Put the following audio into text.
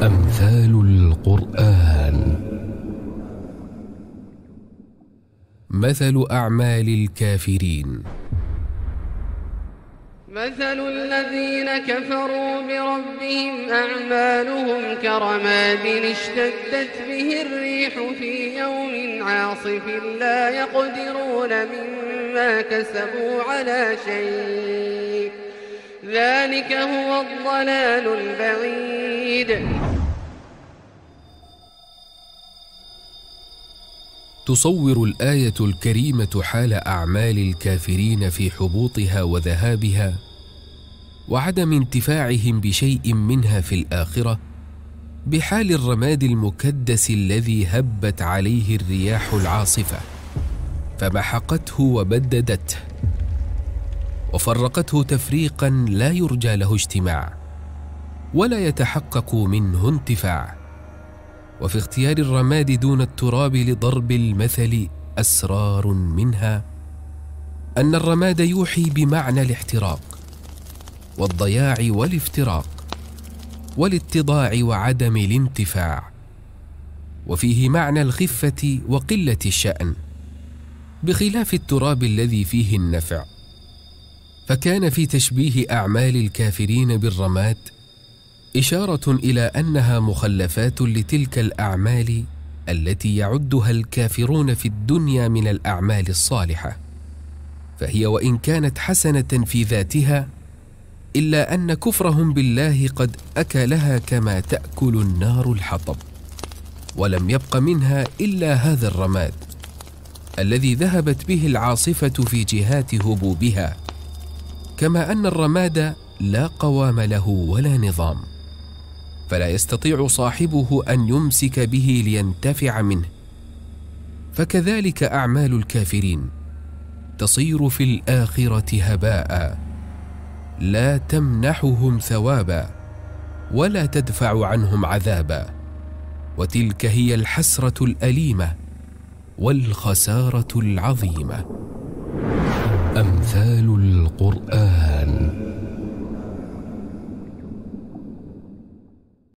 أمثال القرآن. مثل أعمال الكافرين. مثل الذين كفروا بربهم أعمالهم كرماد اشتدت به الريح في يوم عاصف لا يقدرون مما كسبوا على شيء، ذلك هو الضلال البعيد. تصور الآية الكريمة حال أعمال الكافرين في حبوطها وذهابها وعدم انتفاعهم بشيء منها في الآخرة بحال الرماد المكدس الذي هبت عليه الرياح العاصفة فمحقته وبددته وفرقته تفريقا لا يرجى له اجتماع ولا يتحقق منه انتفاع. وفي اختيار الرماد دون التراب لضرب المثل أسرار منها أن الرماد يوحي بمعنى الاحتراق والضياع والافتراق والاتضاع وعدم الانتفاع، وفيه معنى الخفة وقلة الشأن بخلاف التراب الذي فيه النفع. فكان في تشبيه أعمال الكافرين بالرماد إشارة إلى أنها مخلفات لتلك الأعمال التي يعدها الكافرون في الدنيا من الأعمال الصالحة، فهي وإن كانت حسنة في ذاتها إلا أن كفرهم بالله قد أكلها كما تأكل النار الحطب، ولم يبق منها إلا هذا الرماد الذي ذهبت به العاصفة في جهات هبوبها، كما أن الرماد لا قوام له ولا نظام، فلا يستطيع صاحبه أن يمسك به لينتفع منه. فكذلك أعمال الكافرين تصير في الآخرة هباء لا تمنحهم ثوابا ولا تدفع عنهم عذابا، وتلك هي الحسرة الأليمة والخسارة العظيمة. أمثال القرآن.